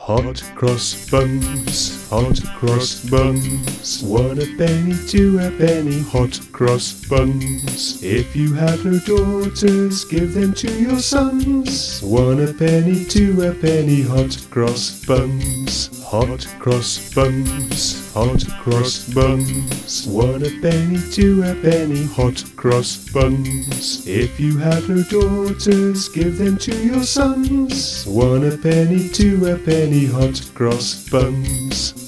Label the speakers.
Speaker 1: Hot cross buns, hot cross buns. 1 a penny, 2 a penny, hot cross buns. If you have no daughters, give them to your sons. 1 a penny, 2 a penny, hot cross buns. Hot cross buns, hot cross buns. 1 a penny, 2 a penny, hot cross buns. If you have no daughters, give them to your sons. 1 a penny, 2 a penny, hot cross buns.